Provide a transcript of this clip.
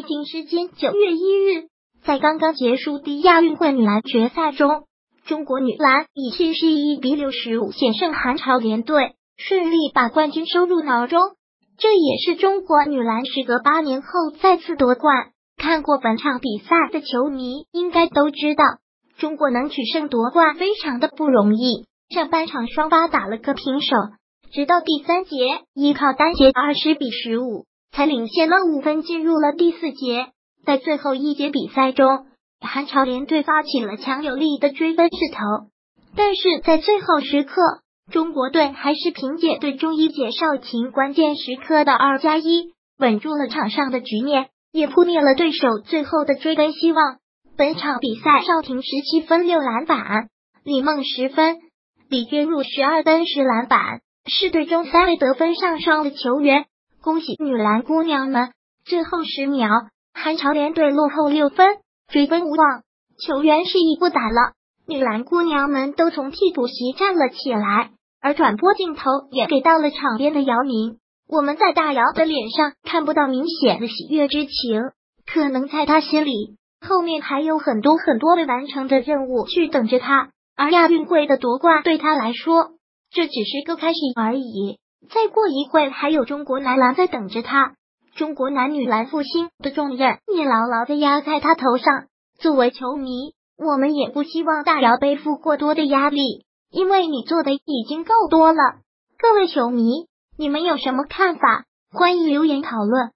京时间9月1日，在刚刚结束的亚运会女篮决赛中，中国女篮以71比65险胜韩朝联队，顺利把冠军收入囊中。这也是中国女篮时隔8年后再次夺冠。看过本场比赛的球迷应该都知道，中国能取胜夺冠非常的不容易。上半场双方打了个平手，直到第3节，依靠单节20比15才领先了5分，进入了第4节。在最后一节比赛中，韩朝联队发起了强有力的追分势头，但是在最后时刻，中国队还是凭借对中一姐邵琴关键时刻的2+1，稳住了场上的局面，也扑灭了对手最后的追分希望。本场比赛，邵婷17分6篮板，李梦10分，李娟入12分10篮板，是队中3位得分上双的球员。恭喜女篮姑娘们！最后10秒，韩朝联队落后6分，追分无望，球员示意不打了。女篮姑娘们都从替补席站了起来，而转播镜头也给到了场边的姚明。我们在大姚的脸上看不到明显的喜悦之情，可能在他心里，后面还有很多未完成的任务去等着他。而亚运会的夺冠对他来说，这只是个开始而已。再过一会还有中国男篮在等着他，中国男女篮复兴的重任也牢牢地压在他头上。作为球迷，我们也不希望大姚背负过多的压力，因为你做的已经够多了。各位球迷，你们有什么看法？欢迎留言讨论。